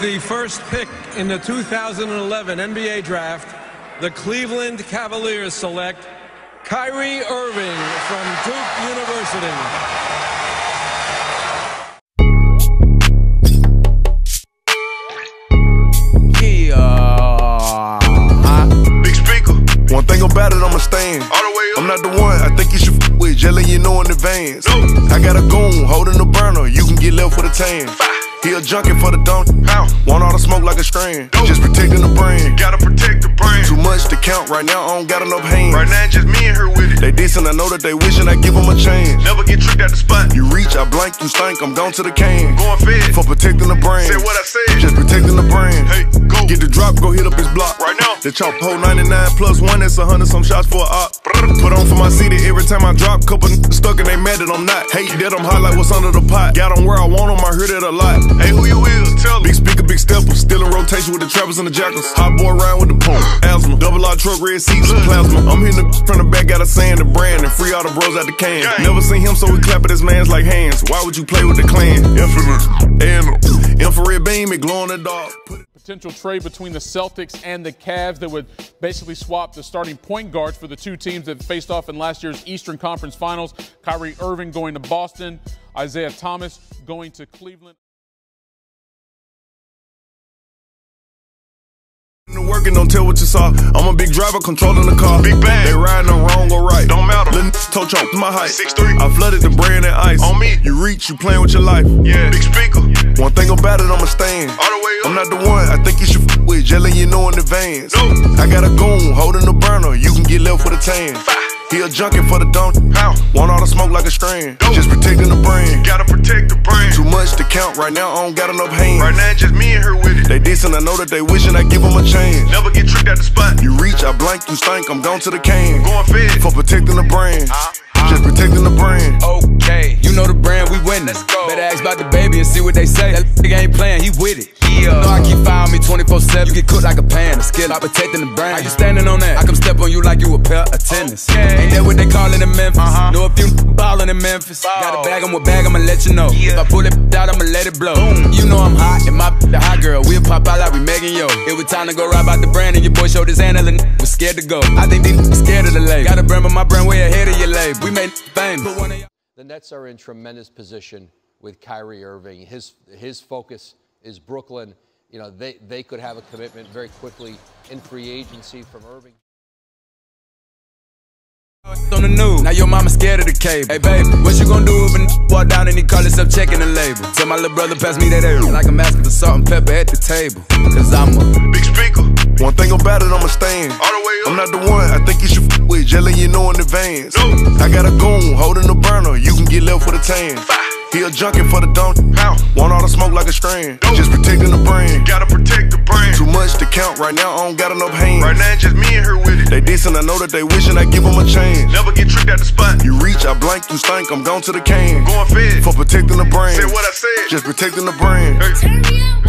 the first pick in the 2011 NBA Draft, the Cleveland Cavaliers select Kyrie Irving from Duke University. Big speaker. One thing about it, I'ma stand. All the way up. I'm not the one I think you should f with, just letting you know in advance. No. I got a goon holding the burner, you can get left with a tan. He a junkie for the dunk. Want all the smoke like a strand. Just protecting the brand. Gotta protect the brand. Too much to count right now, I don't got enough hands. Right now, just me and her with it. They dissing, I know that they wishing I give them a chance. Never get tricked at the spot. You reach, I blank, you stink, I'm gone to the can. Going fed. For protecting the brand. Say what I said. Just protecting the brand. Hey, go. Get the drop, go hit up his block. Right now. The chop hold 99 plus 1, that's 100 some shots for a op. Put on for my city every time I drop. Couple stuck and they mad that I'm not. Hate that I'm hot like what's under the pot. Got on where I want them, I heard it a lot. Hey, who you is? Tell big speaker, big stepper. Still in rotation with the trappers and the jackals. Hot boy round with the pump. Asthma. Double R truck, red seats, plasma. I'm hitting the from the back, gotta saying the brand and free all the bros out the can. Never seen him, so we clap at his mans like hands. Why would you play with the clan? Infinite and infrared beam, it glow in the dark. Potential trade between the Celtics and the Cavs that would basically swap the starting point guards for the two teams that faced off in last year's Eastern Conference Finals. Kyrie Irving going to Boston, Isaiah Thomas going to Cleveland. Working, don't tell what you saw. I'm a big driver, controlling the car. Big bang. They riding on wrong or right. Don't matter. Little toe chop my height. 6'3". I flooded the brand and ice. On me. You reach, you playing with your life. Yeah. Big speaker. One thing about it, I'ma stand. All the way up. I'm not the one I think you should f with, just letting you know in advance. No. I got a goon holding the burner, you can get left with a tan. He a junkie for the dunk. Want all the smoke like a strand. Just protecting the brand. Gotta protect the brand. Too much to count right now, I don't got enough hands. Right now, just me and her with it. They dissing, I know that they wishing I give them a chance. Never get tricked at the spot. You reach, I blank, you stink, I'm gone to the can. Going fed. For protecting the brand. Just protecting the brand. Okay, you know the brand, we winning. Let's go. Better ask about the baby and see what they say. That nigga ain't playing, he with it. Yeah. Know I keep fire on me 24/7. You get cooked like a pan, a skill, I'm protecting the brand. Are you standing on that? I come step on you like you a pair of tennis. Okay. Ain't that what they callin' in Memphis? Know a few ballin' in Memphis. Got a bag, I'm with bag, I'ma let you know. If I pull it out, I'ma let it blow. You know I'm hot, and my the hot girl, we'll pop out like we Megan Yo. It was time to go ride about the brand, and your boy showed his hand, and the was scared to go. I think they scared of the label. Got a brand, but my brand way ahead of your label. We made fame. The Nets are in tremendous position with Kyrie Irving. His focus is Brooklyn. You know, they could have a commitment very quickly in free agency from Irving. On the news, now your mama scared of the cable. Hey baby, what you gonna do if a walk down and he call himself checking the label? Tell my little brother pass me that air, like I'm asking for salt and pepper at the table. Cause I'm a big speaker. One thing about it, I'ma stand. All the way up. I'm not the one I think you should f with, just letting you know in advance. No. I got a goon holding the burner, you can get left with a tan. He a junkie for the dunk. Want all the smoke like a strand. Just protecting the brand. Gotta protect the brand. Too much to count right now, I don't got enough hands. Right now, just me and her with it. They dissing, I know that they wishing I give them a chance. Never get tricked at the spot. You reach, I blank, you stink, I'm gone to the can. Going fed. For protecting the brand. Say what I said. Just protecting the brand. Hey.